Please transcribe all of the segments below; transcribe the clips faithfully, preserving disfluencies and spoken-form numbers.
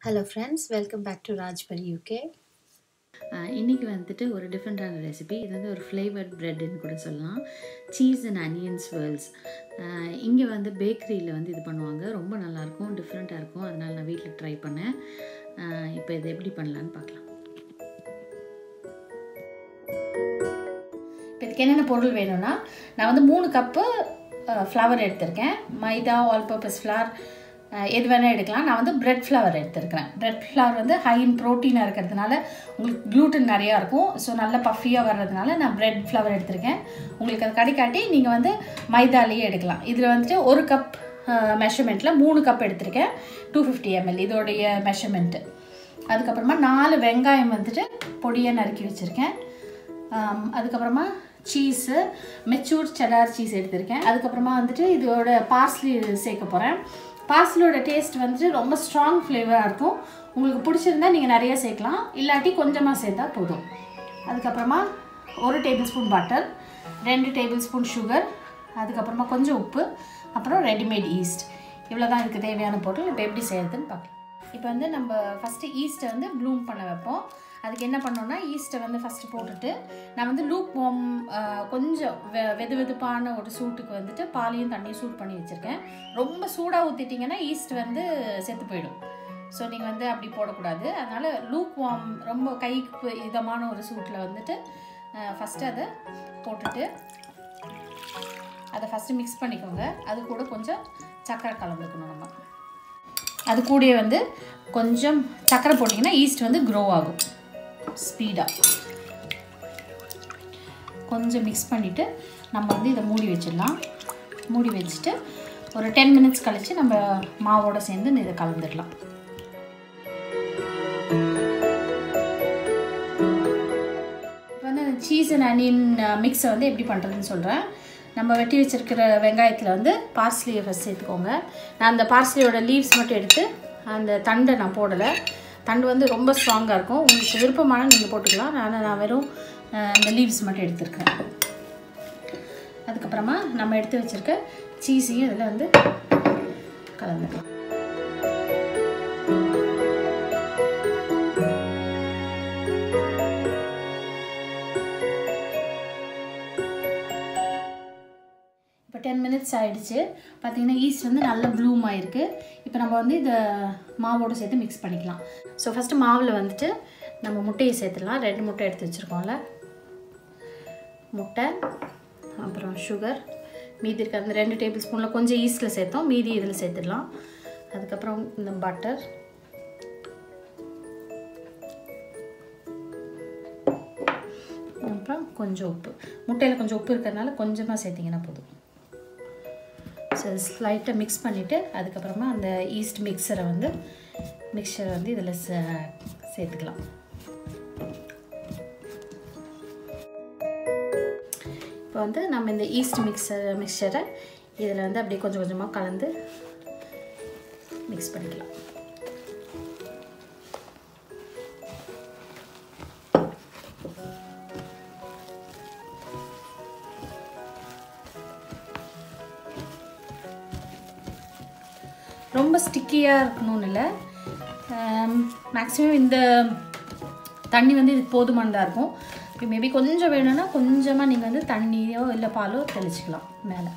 Hello friends, welcome back to Rajpari U K. இன்றைக்கி வந்துட்டு ஒரு டிஃப்ரெண்ட்டான ரெசிபி. இது வந்து ஒரு ஃப்ளேவர்ட் ப்ரெட்டுன்னு கூட சொல்லலாம். Cheese and onion swirls. இங்கே வந்து பேக்கரியில் வந்து இது பண்ணுவாங்க. ரொம்ப நல்லாயிருக்கும், டிஃப்ரெண்ட்டாக இருக்கும். அதனால் நான் வீட்டில் ட்ரை பண்ணேன். இப்போ இதை எப்படி பண்ணலான்னு பார்க்கலாம். இப்போ இதுக்கு என்னென்ன பொருள் வேணும்னா, நான் வந்து மூணு கப்பு ஃப்ளவர் எடுத்திருக்கேன். மைதா, ஆல் பர்பஸ் ஃப்ளவர் எது வேணால் எடுக்கலாம். நான் வந்து பிரெட் ஃப்ளவர் எடுத்துருக்கிறேன். பிரெட் ஃப்ளவர் வந்து ஹை இன் ப்ரோட்டீனாக இருக்கிறதுனால உங்களுக்கு க்ளூட்டன் நிறையா இருக்கும். ஸோ நல்ல பஃபியாக வர்றதுனால நான் பிரெட் ஃப்ளவர் எடுத்திருக்கேன். உங்களுக்கு அது கிடைக்காட்டி நீங்கள் வந்து மைதாலேயே எடுக்கலாம். இதில் வந்துட்டு ஒரு கப் மெஷர்மெண்ட்டில் மூணு கப் எடுத்திருக்கேன். டூ ஃபிஃப்டி எம்எல் இதோடைய மெஷர்மெண்ட்டு. அதுக்கப்புறமா நாலு வெங்காயம் வந்துட்டு பொடியாக நறுக்கி வச்சுருக்கேன். அதுக்கப்புறமா சீஸு, மெச்சூர் செடார் சீஸ் எடுத்திருக்கேன். அதுக்கப்புறமா வந்துட்டு இதோட பார்ஸ்லி சேர்க்க போகிறேன். பார்ஸ்லியோட டேஸ்ட் வந்துட்டு ரொம்ப ஸ்ட்ராங் ஃப்ளேவராக இருக்கும். உங்களுக்கு பிடிச்சிருந்தா நீங்கள் நிறையா சேர்க்கலாம், இல்லாட்டி கொஞ்சமாக சேர்த்தா போதும். அதுக்கப்புறமா ஒரு டேபிள் ஸ்பூன் பட்டர், ரெண்டு டேபிள் ஸ்பூன் சுகர், அதுக்கப்புறமா கொஞ்சம் உப்பு, அப்புறம் ரெடிமேட் ஈஸ்ட். இவ்வளோ தான் இதுக்கு தேவையான பொருள். இப்போ எப்படி செய்யறதுன்னு பார்க்கலாம். இப்போ வந்து நம்ம ஃபஸ்ட்டு ஈஸ்ட்டை வந்து ப்ளூம் பண்ண வைப்போம். அதுக்கு என்ன பண்ணோன்னா, ஈஸ்ட்டை வந்து ஃபஸ்ட்டு போட்டுட்டு நான் வந்து லூக் வார்ம் கொஞ்சம் வெ வெது வெதுப்பான ஒரு சூட்டுக்கு வந்துட்டு பாலையும் தண்ணியும் சூட் பண்ணி வச்சுருக்கேன். ரொம்ப சூடாக ஊற்றிட்டிங்கன்னா ஈஸ்ட் வந்து செத்து போயிடும். ஸோ நீங்கள் வந்து அப்படி போடக்கூடாது. அதனால் லூக் வார்ம் ரொம்ப கைக்கு இதமான ஒரு சூட்டில் வந்துட்டு ஃபஸ்ட்டு அதை போட்டுட்டு அதை ஃபஸ்ட்டு மிக்ஸ் பண்ணிக்கோங்க. அது கூட கொஞ்சம் சர்க்கரை கலந்துக்கணும். நம்ம அது கூடயே வந்து கொஞ்சம் சர்க்கரை போட்டிங்கன்னா ஈஸ்ட் வந்து க்ரோ ஆகும் ஸ்பீடாக. கொஞ்சம் மிக்ஸ் பண்ணிவிட்டு நம்ம வந்து இதை மூடி வச்சிடலாம். மூடி வச்சுட்டு ஒரு டென் மினிட்ஸ் கழித்து நம்ம மாவோடு சேர்ந்து இதை கலந்துடலாம். இப்போ வந்து சீஸ் அண்ட் அனியன் மிக்ஸை வந்து எப்படி பண்ணுறதுன்னு சொல்கிறேன். நம்ம வெட்டி வச்சுருக்கிற வெங்காயத்தில் வந்து பார்ஸ்லியை ஃபஸ்ட் சேர்த்துக்கோங்க. நான் அந்த பார்ஸ்லியோட லீவ்ஸ் மட்டும் எடுத்து அந்த தண்டை நான் போடலை. தண்டு வந்து ரொம்ப ஸ்ட்ராங்காக இருக்கும். உங்களுக்கு விருப்பமான நீங்கள் போட்டுக்கலாம். ஆனால் நான் வெறும் அந்த லீவ்ஸ் மட்டும் எடுத்துருக்கேன். அதுக்கப்புறமா நம்ம எடுத்து வச்சுருக்க சீஸையும் இதில் வந்து கலந்துக்கலாம். இப்போ டென் மினிட்ஸ் ஆகிடுச்சு. பார்த்திங்கன்னா ஈஸ்ட் வந்து நல்லா ப்ளூம் ஆகிருக்கு. இப்போ நம்ம வந்து இதை மாவோடு சேர்த்து மிக்ஸ் பண்ணிக்கலாம். ஸோ ஃபஸ்ட்டு மாவில் வந்துட்டு நம்ம முட்டையை சேர்த்துடலாம். ரெண்டு முட்டை எடுத்து வச்சுருக்கோம்ல, முட்டை, அப்புறம் சுகர், மீதி இருக்க அந்த ரெண்டு டேபிள் ஸ்பூனில் கொஞ்சம் ஈஸ்ட்டில் சேர்த்தோம், மீதி இதில் சேர்த்துடலாம். அதுக்கப்புறம் இந்த பட்டர், அப்புறம் கொஞ்சம் உப்பு. முட்டையில் கொஞ்சம் உப்பு இருக்கிறதுனால கொஞ்சமாக சேர்த்திங்கன்னா போதும். ஸோ ஸ்லைட்டாக மிக்ஸ் பண்ணிவிட்டு அதுக்கப்புறமா அந்த ஈஸ்ட் மிக்சரை வந்து மிக்சரை வந்து இதில் சேர்த்துக்கலாம். இப்போ வந்து நம்ம இந்த ஈஸ்ட் மிக்சர் மிக்சரை இதில் வந்து அப்படியே கொஞ்சம் கொஞ்சமாக கலந்து மிக்ஸ் பண்ணிக்கலாம். ரொம்ப ஸ்டிக்கியாக இருக்கணும்னு இல்லை, மேக்ஸிமம் இந்த தண்ணி வந்து இது போதுமானதாக இருக்கும். இப்போ மேபி கொஞ்சம் வேணும்னா கொஞ்சமாக நீங்கள் வந்து தண்ணியோ இல்லை பாலோ தெளிச்சிக்கலாம் மேலே.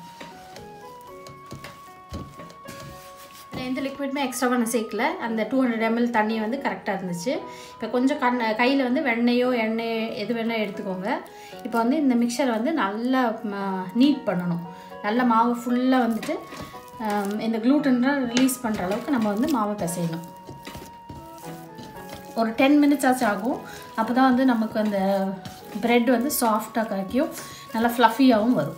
எந்த லிக்விடுமே எக்ஸ்ட்ராவாக நான் சேர்க்கல. அந்த டூ ஹண்ட்ரட் எம்எல் தண்ணி வந்து கரெக்டாக இருந்துச்சு. இப்போ கொஞ்சம் கண் கையில் வந்து வெண்ணெயோ எண்ணெய் எது வேணால் எடுத்துக்கோங்க. இப்போ வந்து இந்த மிக்சரை வந்து நல்லா நீட் பண்ணணும். நல்லா மாவு ஃபுல்லாக வந்துட்டு இந்த க்ளூட்டன்லாம் ரிலீஸ் பண்ணுற அளவுக்கு நம்ம வந்து மாவை பிசையணும். ஒரு டென் மினிட்ஸ் ஆச்சு ஆகும். அப்போ தான் வந்து நமக்கு அந்த ப்ரெட் வந்து சாஃப்டாக கிடைக்கும், நல்லா ஃப்ளஃபியாகவும் வரும்.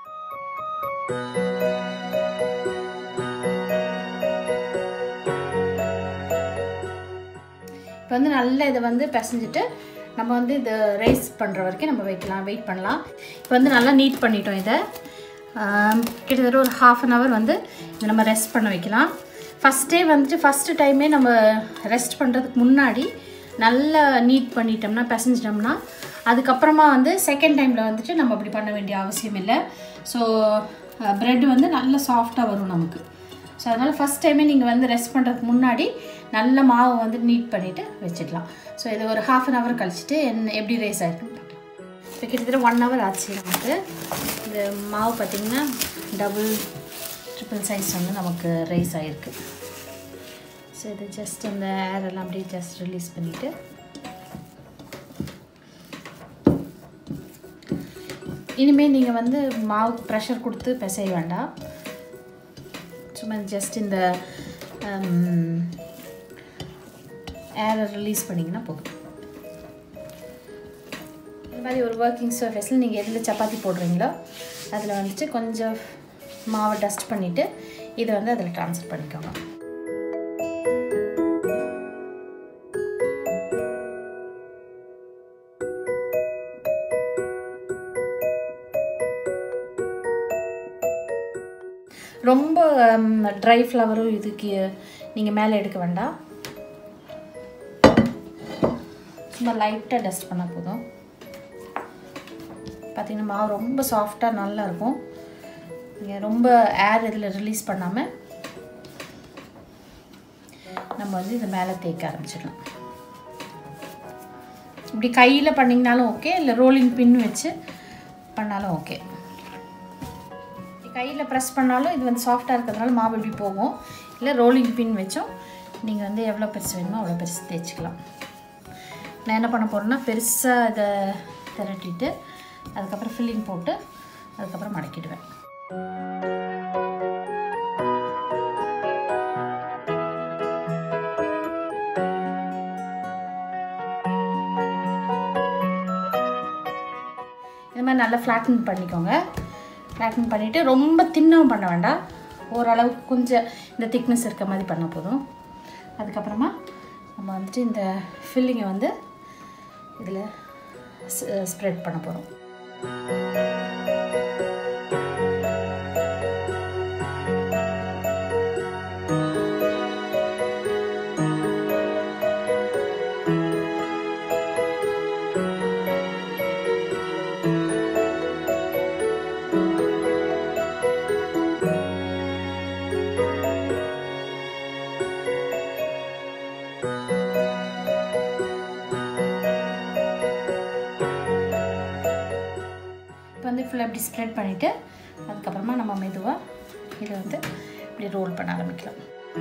இப்போ வந்து நல்லா இதை வந்து பிசைஞ்சிட்டு நம்ம வந்து இதை ரைஸ் பண்ணுற வரைக்கும் நம்ம வைக்கலாம், வெயிட் பண்ணலாம். இப்போ வந்து நல்லா நீட் பண்ணிட்டோம். இதை கிட்டத்தட்ட ஒரு ஹாஃப் அன் ஹவர் வந்து இதை நம்ம ரெஸ்ட் பண்ண வைக்கலாம். ஃபஸ்ட்டே வந்துட்டு ஃபஸ்ட்டு டைமே நம்ம ரெஸ்ட் பண்ணுறதுக்கு முன்னாடி நல்லா நீட் பண்ணிட்டோம்னா, பிசைஞ்சிட்டோம்னா, அதுக்கப்புறமா வந்து செகண்ட் டைமில் வந்துட்டு நம்ம அப்படி பண்ண வேண்டிய அவசியம் இல்லை. ஸோ ப்ரெட் வந்து நல்லா சாஃப்டாக வரும் நமக்கு. ஸோ அதனால் ஃபஸ்ட் டைமே நீங்கள் வந்து ரெஸ்ட் பண்ணுறதுக்கு முன்னாடி நல்ல மாவை வந்து நீட் பண்ணிவிட்டு வச்சுக்கலாம். ஸோ இது ஒரு ஹாஃப் அன் ஹவர் கழிச்சிட்டு என்ன எப்படி ரைஸ் ஆகிருக்குன்னு பார்க்கலாம். இப்போ கிட்டத்தட்ட ஒன் ஹவர் ஆச்சு நமக்கு. இந்த மாவு பார்த்திங்கன்னா டபுள் ட்ரிபிள் சைஸ் வந்து நமக்கு ரைஸ் ஆகிருக்கு. ஸோ இது ஜஸ்ட் அந்த ஏரெல்லாம் அப்படியே ஜஸ்ட் ரிலீஸ் பண்ணிவிட்டு இனிமேல் நீங்கள் வந்து மாவுக்கு ப்ரெஷர் கொடுத்து பிசைய வேண்டாம். சும்மா ஜஸ்ட் இந்த ஏரை ரிலீஸ் பண்ணிங்கன்னா போதும். இந்த மாதிரி ஒரு ஒர்க்கிங் சர்ஃபேஸில் நீங்கள் எதில் சப்பாத்தி போடுறீங்களோ அதில் வந்துட்டு கொஞ்சம் மாவை டஸ்ட் பண்ணிவிட்டு இதை வந்து அதில் ட்ரான்ஸ்ஃபர் பண்ணிக்கோங்க. ரொம்ப ட்ரை ஃப்ளவரும் இதுக்கு நீங்கள் மேலே எடுக்க வேண்டாம். சும்மா லைட்டாக டஸ்ட் பண்ணால் போதும். பார்த்திங்கன்னா மாவு ரொம்ப சாஃப்டாக நல்லா இருக்கும். நீங்கள் ரொம்ப ஏர் இதில் ரிலீஸ் பண்ணாமல் நம்ம வந்து இது மேலே தேய்க்க ஆரம்பிச்சிடலாம். இப்படி கையில் பண்ணிங்கனாலும் ஓகே, இல்லை ரோலிங் பின் வச்சு பண்ணாலும் ஓகே. கையில் ப்ரெஸ் பண்ணாலும் இது வந்து சாஃப்டாக இருக்கிறதுனால மாவு இப்படி போகும். இல்லை ரோலிங் பின் வச்சோம் நீங்கள் வந்து எவ்வளோ பெருசு வேணுமோ அவ்வளோ பெருசு தேய்ச்சிக்கலாம். நான் என்ன பண்ண போகிறேன்னா பெருசாக இதை திரட்டிட்டு அதுக்கப்புறம் ஃபில்லிங் போட்டு அதுக்கப்புறம் மடக்கிடுவேன். இது மாதிரி நல்லா ஃப்ளாட்டன் பண்ணிக்கோங்க. ஃப்ளாட்டன் பண்ணிவிட்டு ரொம்ப தின்னாகவும் பண்ண வேண்டாம், ஓரளவுக்கு கொஞ்சம் இந்த திக்னஸ் இருக்க மாதிரி பண்ணால் போதும். அதுக்கப்புறமா நம்ம வந்துட்டு இந்த ஃபில்லிங்கை வந்து இதில் ஸ்ப்ரெட் பண்ண போகிறோம். வந்து ஃபுல்லாக இப்படி ஸ்ப்ரெட் பண்ணிவிட்டு அதுக்கப்புறமா நம்ம மெதுவாக இதை வந்து இப்படி ரோல் பண்ண ஆரம்பிக்கலாம்.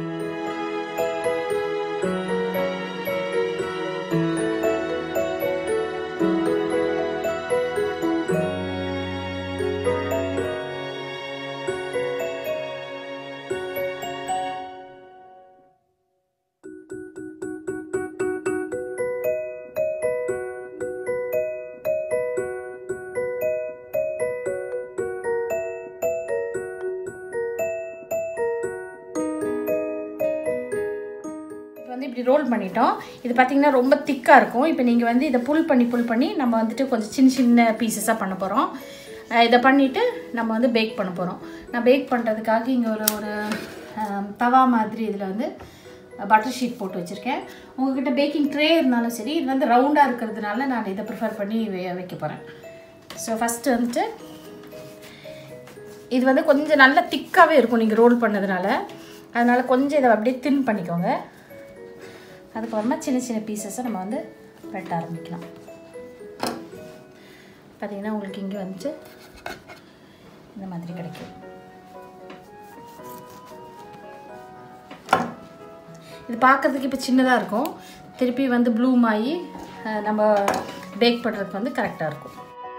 வந்து இப்படி ரோல் பண்ணிட்டோம். இது பார்த்திங்கன்னா ரொம்ப திக்காக இருக்கும். இப்போ நீங்கள் வந்து இதை புல் பண்ணி புல் பண்ணி நம்ம வந்துட்டு கொஞ்சம் சின்ன சின்ன பீசஸாக பண்ண போகிறோம். இதை பண்ணிவிட்டு நம்ம வந்து பேக் பண்ண போகிறோம். நான் பேக் பண்ணுறதுக்காக இங்கே ஒரு ஒரு தவா மாதிரி இதில் வந்து பட்டர் ஷீட் போட்டு வச்சுருக்கேன். உங்கள்கிட்ட பேக்கிங் ட்ரே இருந்தாலும் சரி, இது வந்து ரவுண்டாக இருக்கிறதுனால நான் இதை ப்ரிஃபர் பண்ணி வைக்க போகிறேன். ஸோ ஃபஸ்ட்டு வந்துட்டு இது வந்து கொஞ்சம் நல்லா திக்காகவே இருக்கும் நீங்கள் ரோல் பண்ணதுனால, அதனால் கொஞ்சம் இதை அப்படியே தின் பண்ணிக்கோங்க. அதுக்கப்புறமா சின்ன சின்ன பீசஸை நம்ம வந்து வெட்ட ஆரம்பிக்கலாம். பார்த்திங்கன்னா உங்களுக்கு இங்கே வந்துட்டு இந்த மாதிரி கிடைக்கும். இது பார்க்குறதுக்கு இப்போ சின்னதாக இருக்கும், திருப்பி வந்து ப்ளூம் ஆகி நம்ம பேக் பண்ணுறதுக்கு வந்து கரெக்டாக இருக்கும்.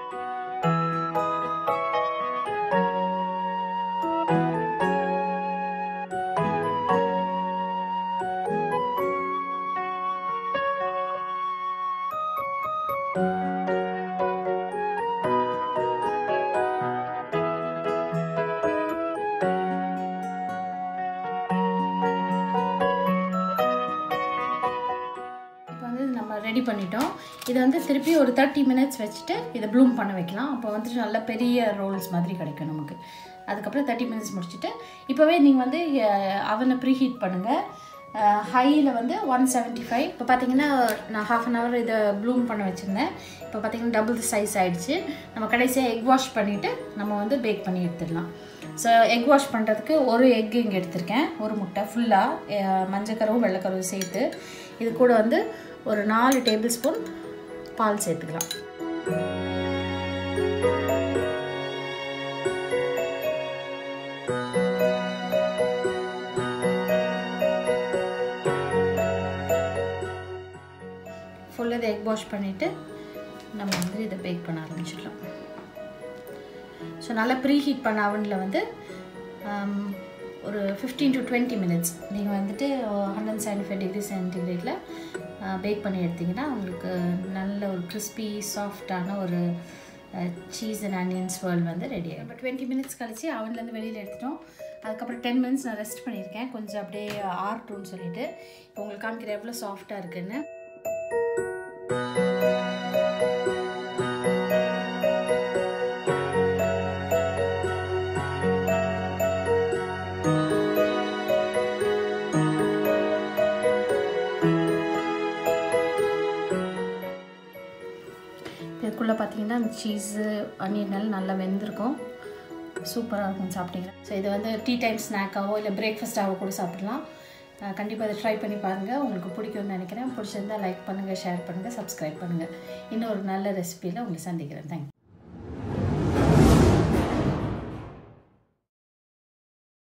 ரெடி பண்ணிட்டோம். இதை வந்து திருப்பி ஒரு தேர்ட்டி மினிட்ஸ் வச்சுட்டு இதை ப்ளூம் பண்ண வைக்கலாம். அப்போ வந்துட்டு நல்ல பெரிய ரோல்ஸ் மாதிரி கிடைக்கும் நமக்கு. அதுக்கப்புறம் தேர்ட்டி மினிட்ஸ் முடிச்சுட்டு இப்போவே நீங்கள் வந்து அவனை ப்ரீ ஹீட் பண்ணுங்கள். ஹையில் வந்து ஒன் செவன்ட்டி ஃபைவ். இப்போ பார்த்தீங்கன்னா நான் ஹாஃப் அன் ஹவர் இதை ப்ளூம் பண்ண வச்சுருந்தேன். இப்போ பார்த்தீங்கன்னா டபுள் சைஸ் ஆகிடுச்சு. நம்ம கடைசியாக எக் வாஷ் பண்ணிவிட்டு நம்ம வந்து பேக் பண்ணி எடுத்துடலாம். ஸோ எக் வாஷ் பண்ணுறதுக்கு ஒரு எக் இங்கே எடுத்திருக்கேன், ஒரு முட்டை ஃபுல்லாக மஞ்சக்கருவும் வெள்ளைக்கருவும் சேர்த்து. இது கூட வந்து ஒரு நாலு டேபிள் ஸ்பூன் பால் சேர்த்துக்கலாம். ஃபுல்லாக இதை எக் வாஷ் பண்ணிவிட்டு நம்ம வந்து இதை பேக் பண்ண ஆரம்பிச்சிடலாம். ஸோ நல்லா ப்ரீ ஹீட் பண்ண அவனில் வந்து ஒரு ஃபிஃப்டீன் டு டுவெண்ட்டி மினிட்ஸ் நீங்கள் வந்துட்டு ஹண்ட்ரட் செவன்டி ஃபைவ் டிகிரி சென்டிகிரேட்டில் பேக் பண்ணி எடுத்திங்கன்னா உங்களுக்கு நல்ல ஒரு கிறிஸ்பி சாஃப்டான ஒரு சீஸ் அண்ட் ஆனியன் ஸ்வர்ல் வந்து ரெடி ஆகிடும். இப்போ டுவெண்ட்டி மினிட்ஸ் கழிச்சு அவன்லேருந்து வெளியில் எடுத்துட்டோம். அதுக்கப்புறம் டென் மினிட்ஸ் நான் ரெஸ்ட் பண்ணியிருக்கேன், கொஞ்சம் அப்படியே ஆர்ட்டுன்னு சொல்லிட்டு. இப்போ உங்களுக்கு காமிக்கிற எவ்வளோ சாஃப்டாக இருக்குன்னு. இதுக்குள்ளே பார்த்தீங்கன்னா சீஸு அனியன் நல்லா வெந்திருக்கும், சூப்பராக இருக்கும் சாப்பிட்டீங்கன்னா. ஸோ இது வந்து டீ டைம் ஸ்நாக்காவோ இல்லை பிரேக்ஃபாஸ்ட்டாகவோ கூட சாப்பிடலாம். கண்டிப்பாக அதை ட்ரை பண்ணி பாருங்கள், உங்களுக்கு பிடிக்கும்னு நினைக்கிறேன். பிடிச்சிருந்தால் லைக் பண்ணுங்கள், ஷேர் பண்ணுங்கள், சப்ஸ்கிரைப் பண்ணுங்கள். இன்னும் ஒரு நல்ல ரெசிபியில் உங்களை சந்திக்கிறேன். தேங்க்யூ.